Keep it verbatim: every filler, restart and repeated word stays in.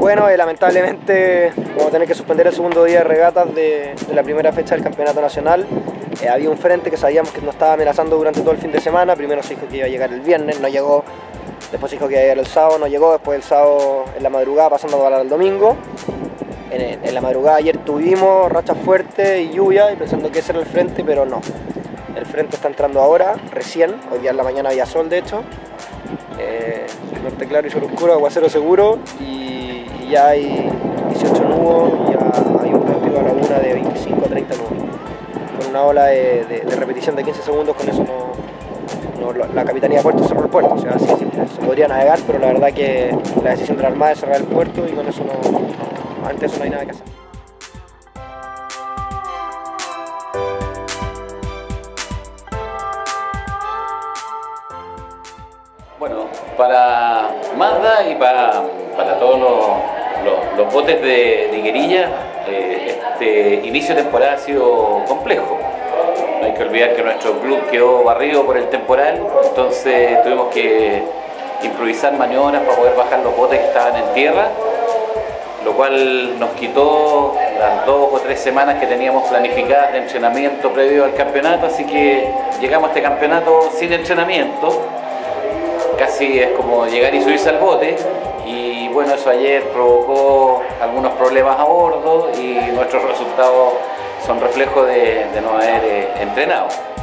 Bueno, eh, lamentablemente vamos a tener que suspender el segundo día de regatas de, de la primera fecha del campeonato nacional. Eh, había un frente que sabíamos que nos estaba amenazando durante todo el fin de semana. Primero se dijo que iba a llegar el viernes, no llegó. Después se dijo que iba a llegar el sábado, no llegó. Después el sábado en la madrugada pasando para el domingo. En, en la madrugada ayer tuvimos rachas fuertes y lluvia y pensando que ese era el frente, pero no. El frente está entrando ahora, recién. Hoy día en la mañana había sol, de hecho. Eh, norte claro y sur oscuro, aguacero seguro. Y, y ya hay dieciocho nudos, ya hay un pronóstico a la laguna de veinticinco a treinta nudos. Con una ola de, de, de repetición de quince segundos, con eso no, no, la Capitanía de Puerto cerró el puerto. O sea, así es simple. Se podría navegar, pero la verdad que la decisión de la Armada es cerrar el puerto y con eso no, no antes eso no hay nada que hacer. Bueno, para Mazda y para, para todos los, los, los botes de, de Higuerilla, eh, este inicio de temporada ha sido complejo. No hay que olvidar que nuestro club quedó barrido por el temporal, entonces tuvimos que improvisar maniobras para poder bajar los botes que estaban en tierra, lo cual nos quitó las dos o tres semanas que teníamos planificadas de entrenamiento previo al campeonato, así que llegamos a este campeonato sin entrenamiento. Casi es como llegar y subirse al bote, y bueno, eso ayer provocó algunos problemas a bordo y nuestros resultados son reflejo de, de no haber eh, entrenado.